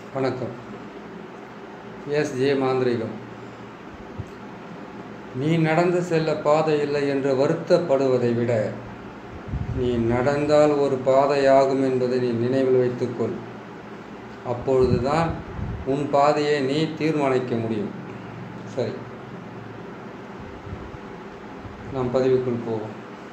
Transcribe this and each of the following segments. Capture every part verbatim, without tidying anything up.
வணக்கம். S J மாந்திரிகம். நீ நடந்து செல்ல பாதை இல்லை என்று வருத்தப்படுவதை விட நீ நடந்தால் ஒரு பாதையாகும் என்பதை நீ நினைவில் வைத்துக்கொள். அப்பொழுதுதான் உன் பாதையை நீ தீர்மானிக்க முடியும். சரி, நாம் பதிவுக்குள் போவோம்.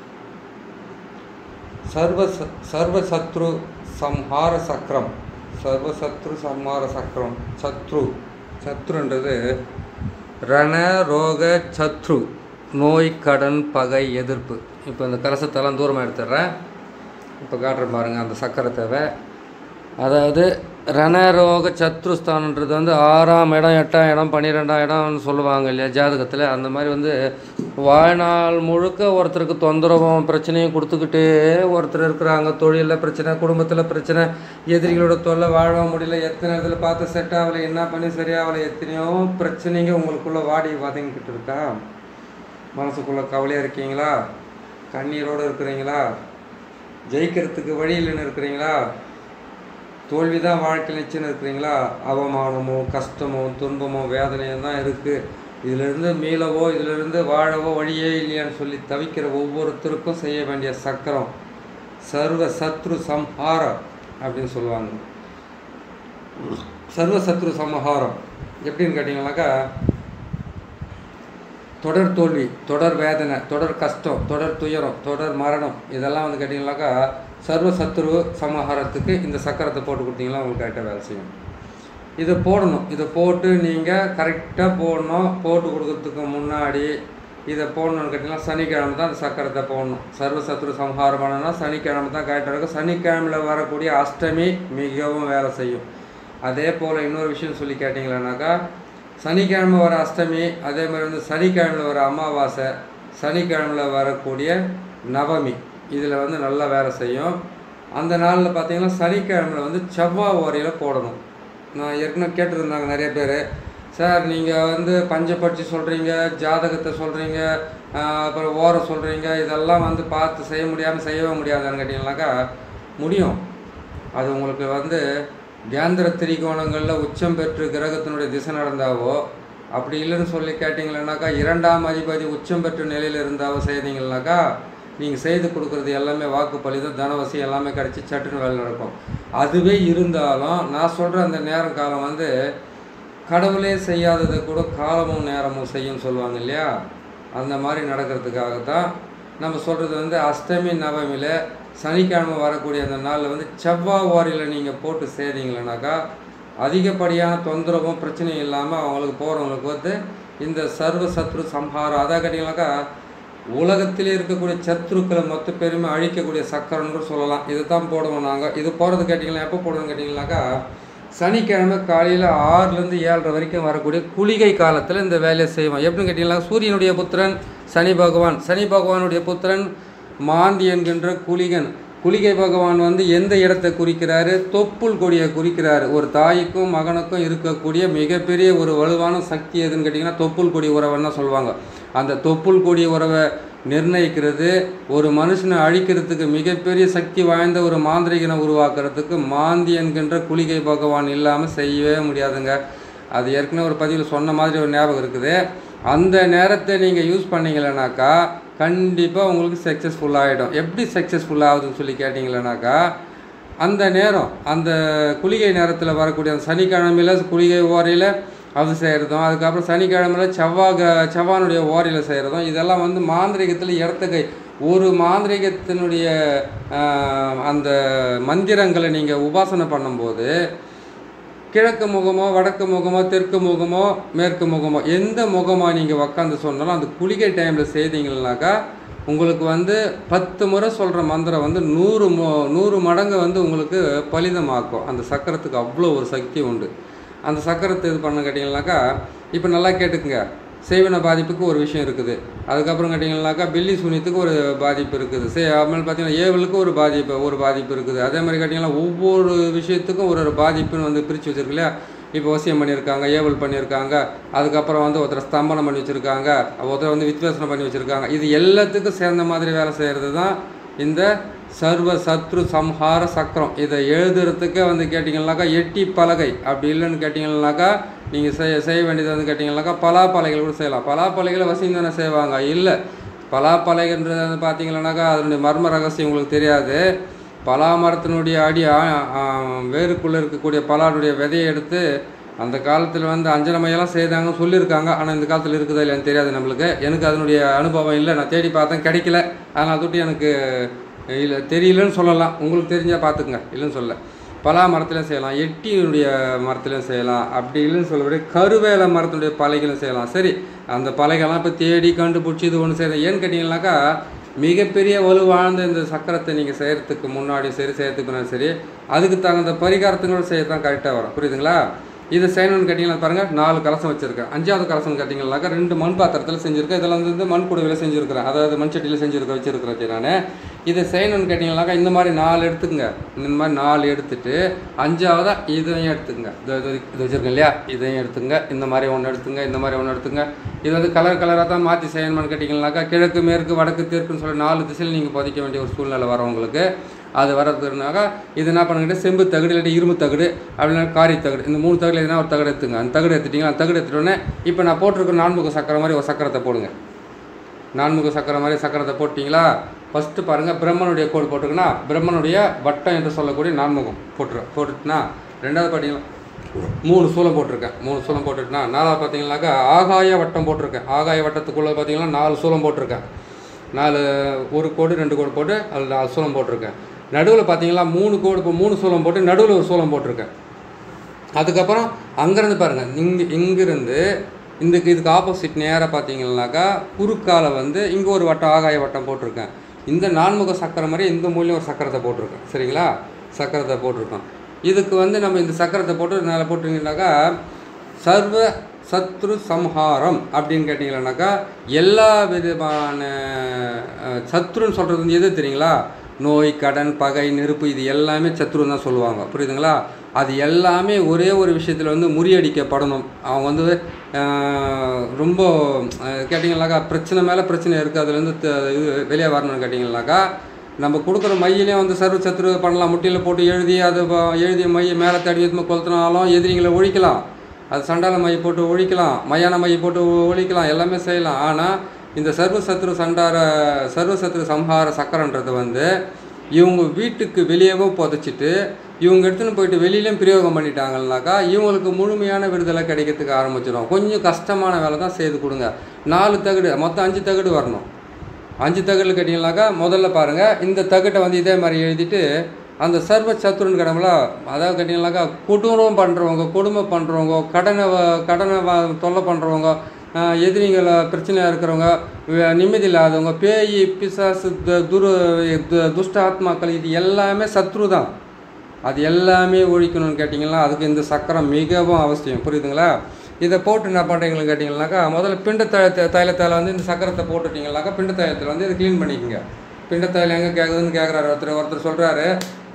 சர்வ சர்வ சத்ரு சம்ஹார சக்கரம். சர்வ சத்ரு சம்ஹார சக்கரம். சத்ரு சத்ருன்றது ரண ரோக சத்ரு, நோய் கடன் பகை எதிர்ப்பு. இப்போ இந்த கலசத்தெல்லாம் தூரமாக எடுத்துடுறேன். இப்போ காட்டுற பாருங்கள் அந்த சக்கரத்தை. அதாவது ரணரோக சத்ருஸ்தானன்றது வந்து ஆறாம் இடம், எட்டாம் இடம், பன்னிரெண்டாம் இடம்னு சொல்லுவாங்க இல்லையா ஜாதகத்தில். அந்த மாதிரி வந்து வாழ்நாள் முழுக்க ஒருத்தருக்கு தொந்தரவும் பிரச்சனையும் கொடுத்துக்கிட்டே ஒருத்தர் இருக்கிறாங்க. தொழிலில் பிரச்சனை, குடும்பத்தில் பிரச்சனை, எதிரிகளோட தொல்லை, வாழ முடியல, எத்தனை இடத்துல பார்த்து செட் ஆகலை, என்ன பண்ணி சரியாகலை, எத்தனையோ பிரச்சனைங்க உங்களுக்குள்ளே வாடி வதங்கிக்கிட்டு இருக்கா. மனசுக்குள்ளே கவலையாக இருக்கீங்களா? கண்ணீரோடு இருக்கிறீங்களா? ஜெயிக்கிறதுக்கு வழி இல்லைன்னு இருக்கிறீங்களா? தோல்வி தான் வாழ்க்கை நிச்சயம் இருக்கிறீங்களா? அவமானமோ கஷ்டமோ துன்பமோ வேதனையும் தான் இருக்குது. இதிலிருந்து மீளவோ இதிலிருந்து வாழவோ வழியே இல்லையான்னு சொல்லி தவிக்கிற ஒவ்வொருத்தருக்கும் செய்ய வேண்டிய சக்கரம் சர்வ சத்ரு சம்ஹாரம் அப்படின்னு சொல்லுவாங்க. சர்வ சத்ரு சம்ஹாரம் எப்படின்னு கேட்டிங்கனாக்கா, தொடர் தோல்வி, தொடர் வேதனை, தொடர் கஷ்டம், தொடர் துயரம், தொடர் மரணம், இதெல்லாம் வந்து கேட்டிங்கனாக்கா சர்வ சத்ரு சமஹாரத்துக்கு இந்த சக்கரத்தை போட்டு கொடுத்தீங்கன்னா உங்களுக்கு கரெக்டாக வேலை செய்யும். இதை போடணும். இதை போட்டு நீங்கள் கரெக்டாக போடணும். போட்டு கொடுக்கறதுக்கு முன்னாடி இதை போடணுன்னு கேட்டிங்கன்னா சனிக்கிழமை தான் அந்த சக்கரத்தை போடணும். சர்வ சத்ரு சம்ஹாரம் பண்ணணும்னா சனிக்கிழமை தான் கரெக்டாக இருக்கும். சனிக்கிழமையில் வரக்கூடிய அஷ்டமி மிகவும் வேலை செய்யும். அதே போல் இன்னொரு விஷயம் சொல்லி கேட்டிங்களானாக்கா, சனிக்கிழமை வர அஷ்டமி, அதே மாதிரி வந்து சனிக்கிழமையில் வர அமாவாசை, சனிக்கிழமையில் வரக்கூடிய நவமி, இதில் வந்து நல்லா வேலை செய்யும். அந்த நாளில் பார்த்திங்கன்னா சனிக்கிழமையில் வந்து செவ்வாய் ஓரையில் போடணும். நான் ஏற்கனவே கேட்டுருந்தாங்க நிறைய பேர், சார் நீங்கள் வந்து பஞ்சப்பட்சி சொல்கிறீங்க, ஜாதகத்தை சொல்கிறீங்க, அப்புறம் ஓரை சொல்கிறீங்க, இதெல்லாம் வந்து பார்த்து செய்ய முடியாமல் செய்யவே முடியாதுன்னு கேட்டிங்கனாக்கா முடியும். அது உங்களுக்கு வந்து கேந்திர திரிகோணங்களில் உச்சம் பெற்று கிரகத்தினுடைய திசை நடந்தாவோ, அப்படி இல்லைன்னு சொல்லி கேட்டிங்களேனாக்கா இரண்டாம் அதிபதி உச்சம் பெற்ற நிலையில் இருந்தாவோ செய்தீங்கன்னாக்கா நீங்கள் செய்து கொடுக்குறது எல்லாமே வாக்கு பலிதம், தனவசி எல்லாமே கிடச்சி சட்டுன்னு வேலை நடக்கும். அதுவே இருந்தாலும் நான் சொல்கிற அந்த நேரம் காலம் வந்து கடவுளே செய்யாததை கூட காலமும் நேரமும் செய்யும் சொல்லுவாங்க இல்லையா, அந்த மாதிரி நடக்கிறதுக்காகத்தான் நம்ம சொல்கிறது வந்து அஷ்டமி நவமியில் சனிக்கிழமை வரக்கூடிய அந்த நாளில் வந்து செவ்வாய் ஓரையில் நீங்கள் போட்டு செய்தீங்களேனாக்கா அதிகப்படியான தொந்தரவும் பிரச்சனையும் இல்லாமல் அவங்களுக்கு போகிறவங்களுக்கு வந்து இந்த சர்வ சத்ரு சம்ஹாரம், அதை கேட்டிங்கனாக்கா உலகத்திலே இருக்கக்கூடிய சத்ருக்களை மொத்த பேருமே அழிக்கக்கூடிய சக்கரம்னு கூட சொல்லலாம். இது தான் போடுவோம் நாங்கள். இது போகிறது கேட்டிங்கன்னா எப்போ போடுவோம்னு கேட்டிங்கனாக்கா சனிக்கிழமை காலையில் ஆறுலேருந்து ஏழரை வரைக்கும் வரக்கூடிய குளிகை காலத்தில் இந்த வேலையை செய்வோம். எப்படின்னு கேட்டிங்கன்னா, சூரியனுடைய புத்திரன் சனி பகவான், சனி பகவானுடைய புத்திரன் மாந்தி என்கின்ற குளிகன். குளிகை பகவான் வந்து எந்த இடத்தை குறிக்கிறாரு? தொப்புள் கொடியை குறிக்கிறாரு. ஒரு தாய்க்கும் மகனுக்கும் இருக்கக்கூடிய மிகப்பெரிய ஒரு வலுவான சக்தி எதுன்னு கேட்டிங்கன்னா தொப்புள் கொடி உறவுன்னு தான் சொல்லுவாங்க. அந்த தொப்புள் கொடி உறவை நிர்ணயிக்கிறது, ஒரு மனுஷனை அழிக்கிறதுக்கு மிகப்பெரிய சக்தி வாய்ந்த ஒரு மாந்திரிகனை உருவாக்குறதுக்கு மாந்தி என்கின்ற குளிகை பகவான் இல்லாமல் செய்யவே முடியாதுங்க. அது ஏற்கனவே ஒரு பதிவில் சொன்ன மாதிரி ஒரு ஞாபகம் இருக்குது. அந்த நேரத்தை நீங்கள் யூஸ் பண்ணிங்களேனாக்கா கண்டிப்பாக உங்களுக்கு சக்ஸஸ்ஃபுல் ஆகிடும். எப்படி சக்ஸஸ்ஃபுல் ஆகுதுன்னு சொல்லி கேட்டிங்களேனாக்கா, அந்த நேரம் அந்த குளிகை நேரத்தில் வரக்கூடிய அந்த சனிக்கிழமையில் குளிகை ஓரையில் அது செய்கிறதும், அதுக்கப்புறம் சனிக்கிழமையில் செவ்வாய் செவ்வானுடைய ஓரையில் செய்கிறதும், இதெல்லாம் வந்து மாந்திரிகத்தில் இடத்துக்கை. ஒரு மாந்திரிகத்தினுடைய அந்த மந்திரங்களை நீங்கள் உபாசனை பண்ணும்போது கிழக்கு முகமோ வடக்கு முகமோ தெற்கு முகமோ மேற்கு முகமோ எந்த முகமாக நீங்கள் உக்காந்து சொன்னாலும் அந்த குளிகை டைமில் செய்தீங்கன்னாக்கா உங்களுக்கு வந்து பத்து முறை சொல்கிற மந்திரம் வந்து நூறு மோ நூறு மடங்கு வந்து உங்களுக்கு பலிதமாக்கும். அந்த சக்கரத்துக்கு அவ்வளோ ஒரு சக்தி உண்டு. அந்த சக்கரத்தை இது பண்ண கேட்டிங்கனாக்கா, இப்போ நல்லா கேட்டுக்குங்க, செய்வன பாதிப்புக்கு ஒரு விஷயம் இருக்குது. அதுக்கப்புறம் கேட்டிங்கனாக்கா பில்லி சூனியத்துக்கு ஒரு பாதிப்பு இருக்குது. சே அதுமாதிரி பார்த்திங்கன்னா ஏவலுக்கு ஒரு பாதிப்பு ஒரு பாதிப்பு இருக்குது. அதே மாதிரி கேட்டிங்கன்னா ஒவ்வொரு விஷயத்துக்கும் ஒரு ஒரு பாதிப்புன்னு வந்து பிரித்து வச்சுருக்கு இல்லையா. இப்போ வசியம் பண்ணியிருக்காங்க, ஏவல் பண்ணியிருக்காங்க, அதுக்கப்புறம் வந்து ஒருத்தர் ஸ்தம்பனம் பண்ணி வச்சுருக்காங்க, ஒருத்தர் வந்து வித்வேசனம் பண்ணி வச்சுருக்காங்க. இது எல்லாத்துக்கும் சேர்ந்த மாதிரி வேலை செய்கிறது தான் இந்த சர்வ சத்ரு சம்ஹார சக்கரம். இதை எழுதுறதுக்கே வந்து கேட்டிங்கன்னாக்கா எட்டி பலகை, அப்படி இல்லைன்னு கேட்டிங்கன்னாக்கா நீங்கள் செய்ய செய்ய வேண்டியது வந்து கேட்டிங்கன்னாக்கா பலாப்பலகைகள் கூட செய்யலாம். பலாப்பலகையில் வசியம் தானே செய்வாங்க, இல்லை பலாப்பலகைன்றது வந்து பார்த்தீங்கன்னாக்கா அதனுடைய மர்ம ரகசியம் உங்களுக்கு தெரியாது. பலா மரத்தினுடைய அடி வேருக்குள்ளே இருக்கக்கூடிய பலானுடைய விதையை எடுத்து அந்த காலத்தில் வந்து அஞ்சன மையெல்லாம் செய்தாங்கன்னு சொல்லியிருக்காங்க. ஆனால் இந்த காலத்தில் இருக்குதா இல்லைன்னு தெரியாது நம்மளுக்கு. எனக்கு அதனுடைய அனுபவம் இல்லை, நான் தேடி பார்த்தேன் கிடைக்கல. அதனால் தொட்டு எனக்கு இல்லை தெரியலன்னு சொல்லலாம். உங்களுக்கு தெரிஞ்சால் பார்த்துக்குங்க, இல்லைன்னு சொல்ல. பலா மரத்துலையும் செய்யலாம், எட்டியுடைய மரத்துலையும் செய்யலாம், அப்படி இல்லைன்னு சொல்லக்கூடிய கருவேல மரத்துடைய பலைகளும் செய்யலாம். சரி, அந்த பலைகள்லாம் இப்போ தேடி கண்டுபிடிச்சி இது ஒன்று செய்யலாம். ஏன்னு கேட்டிங்கன்னாக்கா மிகப்பெரிய வலுவாழ்ந்த இந்த சக்கரத்தை நீங்கள் செய்கிறதுக்கு முன்னாடி சரி செய்கிறதுக்கு முன்னாடி சரி அதுக்கு தகுந்த பரிகாரத்துங்களோட செய்ய தான் கரெக்டாக வரும். புரியுதுங்களா? இதை செய்யணும்னு கேட்டிங்கன்னா பாருங்கள், நாலு கலசம் வச்சுருக்கேன். அஞ்சாவது கலசம்னு கேட்டிங்கன்னாக்கா ரெண்டு மண் பாத்திரத்தில் செஞ்சுருக்கேன். இதெல்லாம் வந்து மண் குடுவையில் செஞ்சுருக்கிறேன், அதாவது மண் சட்டியில் செஞ்சுருக்க வச்சுருக்கிறேன் நான். இதை செய்யணும்னு கேட்டிங்கன்னாக்கா இந்த மாதிரி நாலு எடுத்துக்கங்க. இந்த மாதிரி நாலு எடுத்துட்டு அஞ்சாவதாக இதையும் எடுத்துக்கங்க. இது இது வச்சுருக்கேன் இல்லையா, இதையும் எடுத்துங்க. இந்த மாதிரி ஒன்று எடுத்துங்க, இந்த மாதிரி ஒன்று எடுத்துங்க. இது வந்து கலர் கலராக தான் மாற்றி செய்யணும்னு கேட்டிங்கன்னாக்கா கிழக்கு மேற்கு வடக்கு தெற்குன்னு சொல்லி நாலு திசையில் நீங்கள் பதிக்க வேண்டிய ஒரு சூழ்நிலை வரும் உங்களுக்கு. அது வரதுனாக்கா இது என்ன பண்ணுங்கிட்ட செம்பு தகடு இல்லாட்டி இரும்பு தகடு அப்படின்னா காரி தகடு, இந்த மூணு தகடு எதுனா ஒரு தகடு எடுத்துங்க. அந்த தகடு எடுத்துட்டிங்களா, அந்த தகடு எடுத்துட்டோன்னே இப்போ நான் போட்டிருக்க நான்முக சக்கரை மாதிரி ஒரு சக்கரத்தை போடுங்க. நான்முக சக்கரை மாதிரி சக்கரத்தை போட்டிங்களா, ஃபஸ்ட்டு பாருங்கள் பிரம்மனுடைய கோடு போட்டிருக்குன்னா பிரம்மனுடைய வட்டம் என்று சொல்லக்கூடிய நான்முகம் போட்டுரு போட்டுட்டுனா ரெண்டாவது பார்த்தீங்கன்னா மூணு சூலம் போட்டிருக்கேன். மூணு சூலம் போட்டுட்டுனா நாலாவது பார்த்தீங்கன்னாக்கா ஆகாய வட்டம் போட்டிருக்கேன். ஆகாய வட்டத்துக்குள்ளே பார்த்தீங்கன்னா நாலு சூலம் போட்டிருக்கேன். நாலு ஒரு கோடு ரெண்டு கோடு போட்டு அதில் நாலு சூலம் போட்டிருக்கேன். நடுவில் பார்த்தீங்களா மூணு கோடு இப்போ மூணு சூலம் போட்டு நடுவில் ஒரு சூலம் போட்டிருக்கேன். அதுக்கப்புறம் அங்கேருந்து பாருங்கள், இங்கே இங்கேருந்து இந்த இதுக்கு ஆப்போசிட் நேராக பார்த்தீங்கன்னாக்கா குறுக்கால வந்து இங்கே ஒரு வட்டம் ஆகாய வட்டம் போட்டிருக்கேன். இந்த நான்முக சக்கரை மாதிரி இந்த மூலையும் ஒரு சக்கரத்தை போட்டிருக்கேன். சரிங்களா, சக்கரத்தை போட்டிருக்கோம். இதுக்கு வந்து நம்ம இந்த சக்கரத்தை போட்டு மேலே போட்டிங்கன்னாக்கா சர்வ சத்ரு சம்ஹாரம் அப்படின்னு கேட்டிங்கன்னாக்கா எல்லா விதமான சத்ருன்னு சொல்கிறது வந்து எது தெரியுங்களா, நோய் கடன் பகை நெருப்பு இது எல்லாமே சத்ருன்னு தான் சொல்லுவாங்க. புரியுதுங்களா? அது எல்லாமே ஒரே ஒரு விஷயத்தில் வந்து முறியடிக்கப்படணும். அவங்க வந்து ரொம்ப கேட்டிங்கனாக்கா பிரச்சனை மேலே பிரச்சனை இருக்குது, அதுலேருந்து இது வெளியே வரணும்னு கேட்டிங்கனாக்கா நம்ம கொடுக்குற மையிலே வந்து சர்வ சத்ரு பண்ணலாம். முட்டியில் போட்டு எழுதி அது எழுதிய மையை மேலே தடி எதுவுமே கொளுத்தினாலும் எதிரிங்களை ஒழிக்கலாம். அது சண்டால மை போட்டு ஒழிக்கலாம், மையான மை போட்டு ஒழிக்கலாம், எல்லாமே செய்யலாம். ஆனால் இந்த சர்வ சத்ரு சண்டார சர்வ சத்ரு சம்ஹார சக்கரன்றது வந்து இவங்க வீட்டுக்கு வெளியவும் புதைச்சிட்டு இவங்க எடுத்துன்னு போயிட்டு வெளியிலையும் பிரயோகம் பண்ணிட்டாங்கன்னாக்கா இவங்களுக்கு முழுமையான விடுதலை கிடைக்கிறதுக்கு ஆரம்பிச்சிடும். கொஞ்சம் கஷ்டமான வேலை தான் செய்து கொடுங்க. நாலு தகடு மொத்தம் அஞ்சு தகடு வரணும். அஞ்சு தகடில் கேட்டிங்கனாக்கா முதல்ல பாருங்கள், இந்த தகட்டை வந்து இதே மாதிரி எழுதிட்டு அந்த சர்வ சத்ருன்னு கிடமில் அதாவது கேட்டிங்கனாக்கா குடும்பம் பண்ணுறவங்க கொடுமை பண்ணுறவங்க கடனை கடனை தொல்லை பண்ணுறவங்க எதிரிகளை பிரச்சனையாக இருக்கிறவங்க நிம்மதி இல்லாதவங்க பேய் பிசாசு துரு துஷ்ட ஆத்மாக்கள் இது எல்லாமே சத்ரு தான். அது எல்லாமே ஒழிக்கணும்னு கேட்டிங்கன்னா அதுக்கு இந்த சக்கரம் மிகவும் அவசியம். புரியுதுங்களா? இதை போட்டு என்ன பண்ணுறீங்கன்னு கேட்டிங்கன்னாக்கா முதல்ல பிண்ட த தைலத்தால் வந்து இந்த சக்கரத்தை போட்டுட்டிங்கனாக்கா பிண்ட தைலத்தில் வந்து இதை க்ளீன் பண்ணிக்கோங்க. பிண்ட தைலம் எங்கே கேட்குதுன்னு கேட்குறாரு ஒருத்தர். ஒருத்தர் சொல்கிறாரு,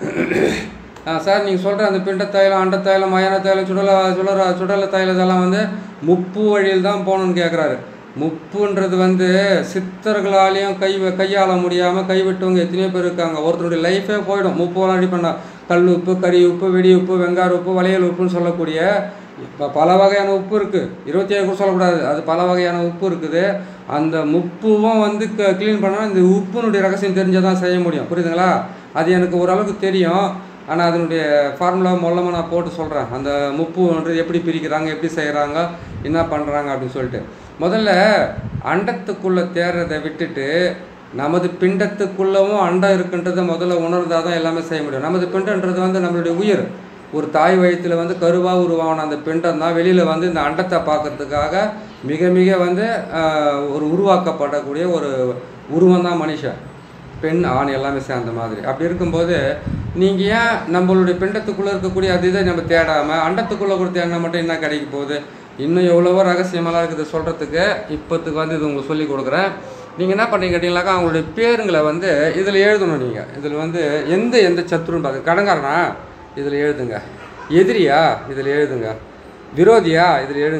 சார் நீங்கள் சொல்கிற அந்த பிண்ட தைலம் அண்ட தைலம் மயான தைலம் சுடலை சுடல சுடலை தைலம் இதெல்லாம் வந்து முப்பு வழியில் தான் போகணுன்னு கேட்குறாரு. முப்புன்றது வந்து சித்தர்களாலேயும் கை கையாள முடியாமல் கைவிட்டவங்க எத்தனையோ பேர் இருக்காங்க. ஒருத்தருடைய லைஃபே போயிடும். முப்புலாம் அடி பண்ணால் கல் உப்பு கறி உப்பு வெடி உப்பு வெங்கார உப்பு வளையல் உப்புன்னு சொல்லக்கூடிய இப்போ பல வகையான உப்பு இருக்குது. இருபத்தி ஏழு கூட சொல்லக்கூடாது, அது பல வகையான உப்பு இருக்குது. அந்த முப்புவும் வந்து க க்ளீன் பண்ணால் இந்த உப்புனுடைய ரகசியம் தெரிஞ்சால் தான் செய்ய முடியும். புரியுதுங்களா? அது எனக்கு ஓரளவுக்கு தெரியும். ஆனால் அதனுடைய ஃபார்முலா மூலமாக நான் போட்டு சொல்கிறேன். அந்த முப்புன்றது எப்படி பிரிக்கிறாங்க, எப்படி செய்கிறாங்க, என்ன பண்ணுறாங்க அப்படின்னு சொல்லிட்டு. முதல்ல அண்டத்துக்குள்ளே தேர்றதை விட்டுட்டு நமது பிண்டத்துக்குள்ளவும் அண்டம் இருக்குன்றதை முதல்ல உணர்ந்தால் தான் எல்லாமே செய்ய முடியும். நமது பிண்டன்றது வந்து நம்மளுடைய உயிர். ஒரு தாய் வயிற்றில் வந்து கருவாக உருவான அந்த பிண்டம் தான் வெளியில் வந்து இந்த அண்டத்தை பார்க்கறதுக்காக மிக மிக வந்து ஒரு உருவாக்கப்படக்கூடிய ஒரு உருவம் தான் மனுஷன். பெண் ஆண் எல்லாமே சேர்ந்த மாதிரி. அப்படி இருக்கும்போது நீங்கள் ஏன் நம்மளுடைய பிண்டத்துக்குள்ளே இருக்கக்கூடிய அது இதை நம்ம தேடாமல் அண்டத்துக்குள்ளே கூட தேடினா மட்டும் என்ன கிடைக்க போகுது? இன்னும் எவ்வளவோ ரகசியமெல்லாம் இருக்குது சொல்கிறதுக்கு. இப்போத்துக்கு வந்து இது உங்களுக்கு சொல்லி கொடுக்குறேன். நீங்கள் என்ன பண்ணீங்க கேட்டிங்கனாக்கா அவங்களுடைய பேருங்களை வந்து இதில் எழுதணும். நீங்கள் இதில் வந்து எந்த எந்த சத்துருன்னு பார்த்து கடங்காரனா இதில் எழுதுங்க, எதிரியா இதில் எழுதுங்க, விரோதியா இதில் எழுதுங்க,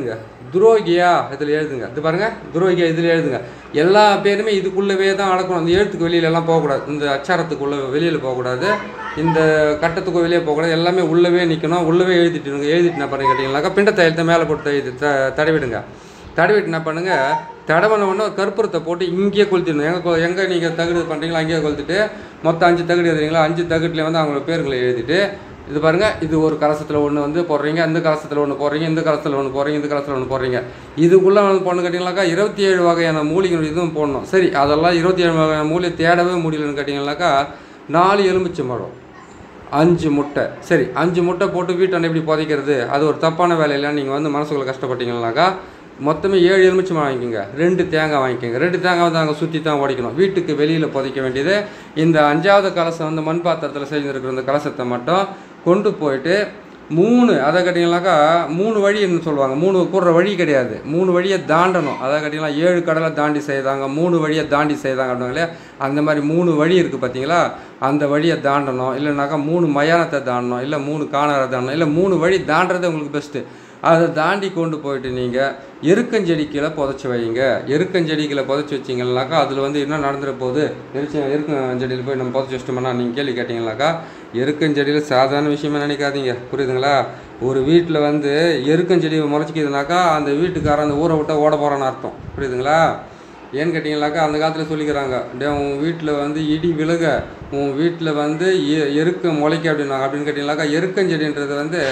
துரோகியா இதில் எழுதுங்க. இது பாருங்கள், துரோகியா இதில் எழுதுங்க. எல்லா பேருமே இதுக்குள்ளவே தான் அடக்கணும். இந்த எழுத்துக்கு வெளியிலலாம் போகக்கூடாது, இந்த அச்சாரத்துக்குள்ளே வெளியில் போகக்கூடாது, இந்த கட்டத்துக்கு வெளியே போகக்கூடாது, எல்லாமே உள்ளவே நிற்கணும். உள்ளவே எழுதிட்டுருங்க. எழுதிட்டு என்ன பண்ணி கேட்டிங்கனாக்கா பிண்ட தையலத்தை மேலே போட்டு எழுதி த தடவிடுங்க. தடவிட்டு என்ன பண்ணுங்கள், தடவன ஒன்று கற்பூரத்தை போட்டு இங்கேயே கொளுத்திடணும். எங்கே எங்கே நீங்கள் தகுடு பண்ணுறீங்களோ அங்கேயே கொளுத்துட்டு மொத்தம் அஞ்சு தகுடு எழுதுறீங்களா, அஞ்சு தகுட்டில் வந்து அவங்களோட பேர்களை எழுதிட்டு இது பாருங்கள், இது ஒரு கலசத்தில் ஒன்று வந்து போடுறீங்க, இந்த கலசத்தில் ஒன்று போடுறீங்க, இந்த கலசத்தில் ஒன்று போடுறீங்க, இந்த கலசத்தில் ஒன்று போடுறீங்க. இதுக்குள்ளே வந்து பொண்ணு கேட்டிங்கனாக்கா இருபத்தி ஏழு வகையான மூலிகை இதுவும் போடணும். சரி, அதெல்லாம் இருபத்தி ஏழு வகையான மூலிகை தேடவே முடியலன்னு கேட்டிங்கனாக்கா நாலு எலுமிச்சை பழம், அஞ்சு முட்டை. சரி, அஞ்சு முட்டை போட்டு வீட்டை எப்படி புதைக்கிறது, அது ஒரு தப்பான வேலையில்லை. நீங்கள் வந்து மனசுக்குள்ளே கஷ்டப்பட்டீங்கன்னாக்கா மொத்தமே ஏழு எலுமிச்சை வாங்கிக்கோங்க, ரெண்டு தேங்காய் வாங்கிக்கோங்க. ரெண்டு தேங்காய் வந்து அங்கே சுற்றி தான் உடைக்கணும். வீட்டுக்கு வெளியில் புதைக்க வேண்டியது இந்த அஞ்சாவது கலசம் வந்து மண் பாத்திரத்தில் செஞ்சுருக்கிற இந்த கலசத்தை மட்டும் கொண்டு போயிட்டு மூணு அதை கேட்டிங்கனாக்கா மூணு வழின்னு சொல்லுவாங்க. மூணு கூடுற வழி கிடையாது, மூணு வழியை தாண்டணும். அதை கேட்டிங்கன்னா ஏழு கடலை தாண்டி செய்தாங்க, மூணு வழியை தாண்டி செய்தாங்க அப்படின்னாங்களே, அந்த மாதிரி மூணு வழி இருக்குது பார்த்தீங்களா, அந்த வழியை தாண்டணும். இல்லைனாக்கா மூணு மயானத்தை தாண்டணும், இல்லை மூணு காணாரை தாண்டணும், இல்லை மூணு வழி தாண்டது உங்களுக்கு பெஸ்ட்டு. அதை தாண்டி கொண்டு போயிட்டு நீங்கள் எருக்கஞ்செடிக்கில் புதைச்சி வைங்க. எருக்கஞ்செடிக்கில் புதைச்சி வச்சிங்கனாக்கா அதில் வந்து என்ன நடந்துட போகுது, எரிச்ச எருக்கஞ்செடியில் போய் நம்ம புதைச்சி வச்சிட்டோம்னா நீங்கள் கேள்வி கேட்டிங்கனாக்கா எருக்கஞ்செடியில் சாதாரண விஷயமே நினைக்காதீங்க, புரியுதுங்களா? ஒரு வீட்டில் வந்து எருக்கஞ்செடி முளைச்சிக்கிதுனாக்கா அந்த வீட்டுக்காரன் அந்த ஊரை விட்டால் ஓட போகிறான்னு அர்த்தம், புரியுதுங்களா? ஏன்னு கேட்டிங்கனாக்கா அந்த காலத்தில் சொல்லிக்கிறாங்க, டே உன் வீட்டில் வந்து இடி விழுக, உன் வீட்டில் வந்து எருக்க முளைக்க அப்படின்னாங்க. அப்படின்னு கேட்டிங்கனாக்கா எருக்கஞ்செடின்றது வந்து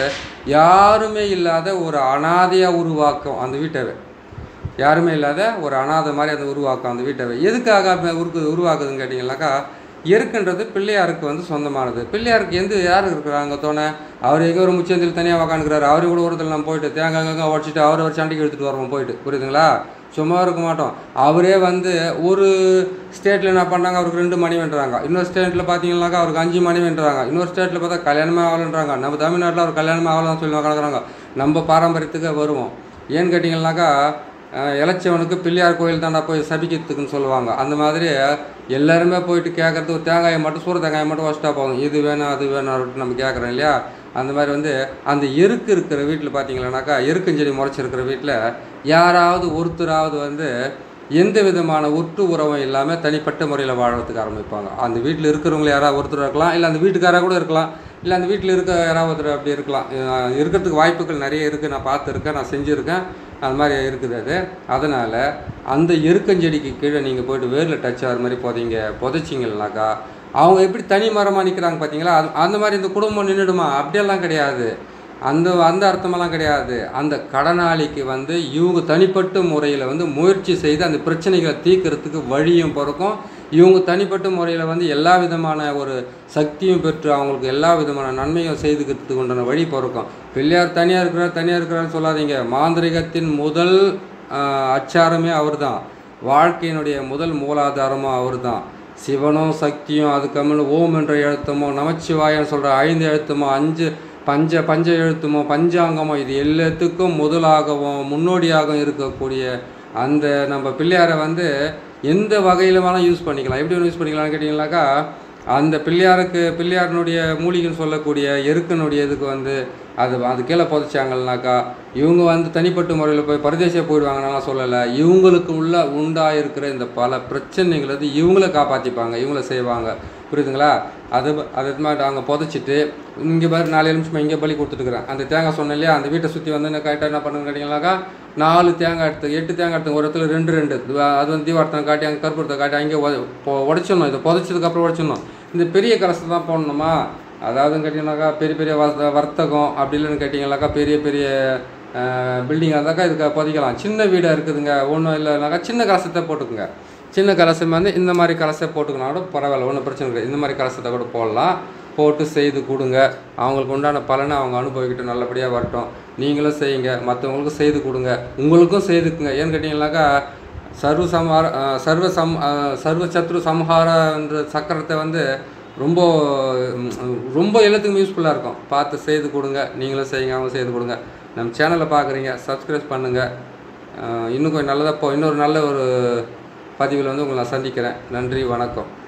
யாருமே இல்லாத ஒரு அனாதையாக உருவாக்கும் அந்த வீட்டவை. யாருமே இல்லாத ஒரு அனாதை மாதிரி அந்த உருவாக்கும் அந்த வீட்டவை. எதுக்காக உருக்கு உருவாக்குதுன்னு கேட்டிங்கனாக்கா எருக்குன்றது பிள்ளையாருக்கு வந்து சொந்தமானது. பிள்ளையாருக்கு எந்த யார் இருக்கிறாங்க தோணை, அவர் எங்கே ஒரு முச்சந்தில் தனியாக உக்காந்துக்கிறாரு, அவரையும் கூட ஒருத்தர் நம்ம போயிட்டு தேங்காய் தேங்காய் உடச்சிட்டு அவரை ஒரு சண்டைக்கு எடுத்துகிட்டு வருவோம் போயிட்டு, புரியுதுங்களா? சும்மா இருக்க மாட்டோம். அவரே வந்து ஒரு ஸ்டேட்டில் என்ன பண்ணுறாங்க, அவருக்கு ரெண்டு மணி வென்றாங்க, இன்னொரு ஸ்டேட்டில் பார்த்தீங்கன்னாக்கா அவருக்கு அஞ்சு மணி வென்றாங்க, இன்னொரு ஸ்டேட்டில் பார்த்தா கல்யாணமே ஆகலன்றாங்க. நம்ம தமிழ்நாட்டில் அவர் கல்யாணமே ஆகலாம் சொல்லி கலக்குறாங்க. நம்ம பாரம்பரியத்துக்கு வருவோம். ஏன்னு கேட்டிங்கன்னாக்கா இளைச்சவனுக்கு பிள்ளையார் கோயில் தாண்டா போய் சபிக்கிறதுக்குன்னு சொல்லுவாங்க. அந்த மாதிரி எல்லாருமே போயிட்டு கேட்குறது ஒரு தேங்காயை மட்டும் சூற தேங்காயை மட்டும் வச்சுட்டா போதும், இது வேணும் அது வேணும் அப்படின்னு நம்ம கேட்குறோம் இல்லையா? அந்த மாதிரி வந்து அந்த எருக்கு இருக்கிற வீட்டில் பார்த்தீங்கன்னாக்கா எருக்கஞ்செடி முளைச்சிருக்கிற வீட்டில் யாராவது ஒருத்தராவது வந்து எந்த விதமான ஒட்டு உறவும் இல்லாமல் தனிப்பட்ட முறையில் வாழறதுக்கு ஆரம்பிப்பாங்க. அந்த வீட்டில் இருக்கிறவங்க யாராவது ஒருத்தர் இருக்கலாம், இல்லை அந்த வீட்டுக்காராக கூட இருக்கலாம், இல்லை அந்த வீட்டில் இருக்க யாராவது ஒருத்தர் அப்படி இருக்கலாம். இருக்கிறதுக்கு வாய்ப்புகள் நிறைய இருக்குது, நான் பார்த்துருக்கேன், நான் செஞ்சுருக்கேன், அது மாதிரி இருக்குது அது. அதனால் அந்த எருக்கஞ்செடிக்கு கீழே நீங்கள் போய்ட்டு வேரில் டச் ஆகிற மாதிரி புதைங்க. புதைச்சிங்கன்னாக்கா அவங்க எப்படி தனி மரமாக நிற்கிறாங்க பார்த்தீங்களா, அது அந்த மாதிரி இந்த குடும்பம் நின்றுடுமா? அப்படியெல்லாம் கிடையாது, அந்த அந்த அர்த்தமெல்லாம் கிடையாது. அந்த கடனாளிக்கு வந்து இவங்க தனிப்பட்ட முறையில் வந்து முயற்சி செய்து அந்த பிரச்சனைகளை தீர்க்கறதுக்கு வழியும் பிறக்கும். இவங்க தனிப்பட்ட முறையில் வந்து எல்லா விதமான ஒரு சக்தியும் பெற்று அவங்களுக்கு எல்லா விதமான நன்மையும் செய்துக்கிறதுக்கு உண்டான வழி பிறக்கும். பிள்ளையார் தனியாக இருக்கிறார் தனியாக இருக்கிறான்னு சொல்லாதீங்க. மாந்திரிகத்தின் முதல் அச்சாரமே அவர் தான், வாழ்க்கையினுடைய முதல் மூலாதாரமும் அவர் தான். சிவனும் சக்தியும் அதுக்கப்புறம் ஓம் என்ற எழுத்தமோ நமச்சிவாயன்னு சொல்கிற ஐந்து எழுத்தமோ அஞ்சு பஞ்ச பஞ்ச எழுத்துமோ பஞ்சாங்கமோ இது எல்லாத்துக்கும் முதலாகவும் முன்னோடியாகவும் இருக்கக்கூடிய அந்த நம்ம பிள்ளையாரை வந்து எந்த வகையில் வேணால் யூஸ் பண்ணிக்கலாம். எப்படி யூஸ் பண்ணிக்கலாம்னு கேட்டிங்கனாக்கா அந்த பிள்ளையாருக்கு பிள்ளையாரினுடைய மூலிகைன்னு சொல்லக்கூடிய எருக்கனுடைய இதுக்கு வந்து அது அது கீழே புதைச்சாங்கன்னாக்கா இவங்க வந்து தனிப்பட்ட முறையில் போய் பரதேசியாக போயிடுவாங்கன்னாலாம் சொல்லலை. இவங்களுக்கு உள்ள உண்டாயிருக்கிற இந்த பல பிரச்சனைகள் வந்து இவங்கள காப்பாற்றிப்பாங்க, இவங்கள செய்வாங்க, புரியுதுங்களா? அது அது மாதிரி அங்கே புதைச்சிட்டு இங்கே பாரு நாலு நிமிஷம் இங்கே பலி கொடுத்துட்டுருக்குறேன். அந்த தேங்காய் சொன்னேன் இல்லையா, அந்த வீட்டை சுற்றி வந்து என்ன கரெக்டாக என்ன பண்ணுன்னு கேட்டிங்கனாக்கா நாலு தேங்காய் எடுத்து எட்டு தேங்காய் எடுத்து ஒரு இடத்துல ரெண்டு ரெண்டு அது வந்து தீவார்த்தனை காட்டி அங்கே கற்பூரத்தை காட்டி அங்கே உடைச்சிடணும். இதை புதைச்சதுக்கப்புறம் உடைச்சிடணும். இந்த பெரிய கலசத்தை தான் போடணுமா? அதாவதுன்னு கேட்டிங்கனாக்கா பெரிய பெரிய வர்த்தகம் அப்படி இல்லைன்னு கேட்டிங்கனாக்கா பெரிய பெரிய பில்டிங் இருந்தாக்கா இதுக்கு புதைக்கலாம். சின்ன வீடாக இருக்குதுங்க ஒன்றும் இல்லைனாக்கா சின்ன கலசத்தை போட்டுக்குங்க. சின்ன கலசம் வந்து இந்த மாதிரி கலசை போட்டுக்கணும் கூட பரவாயில்ல, ஒன்றும் பிரச்சனை இல்லை. இந்த மாதிரி கலசத்தை கூட போடலாம், போட்டு செய்து கொடுங்க. அவங்களுக்கு உண்டான பலனை அவங்க அனுபவிக்கிட்டு நல்லபடியாக வரட்டும். நீங்களும் செய்யுங்க, மற்றவங்களுக்கும் செய்து கொடுங்க, உங்களுக்கும் செய்துக்குங்க. ஏன்னு கேட்டிங்கனாக்கா சர்வ சம்ஹார சர்வ சம் சர்வ சத்ரு சம்ஹாரன்ற சக்கரத்தை வந்து ரொம்ப ரொம்ப எல்லாத்துக்கும் யூஸ்ஃபுல்லாக இருக்கும். பார்த்து செய்து கொடுங்க, நீங்களும் செய்யுங்க, அவங்க செய்து கொடுங்க. நம்ம சேனலை பார்க்குறீங்க, சப்ஸ்கிரைப் பண்ணுங்கள். இன்னும் கொஞ்சம் நல்லதாக இப்போ இன்னொரு நல்ல ஒரு பதிவில் வந்து உங்களை நான் சந்திக்கிறேன். நன்றி, வணக்கம்.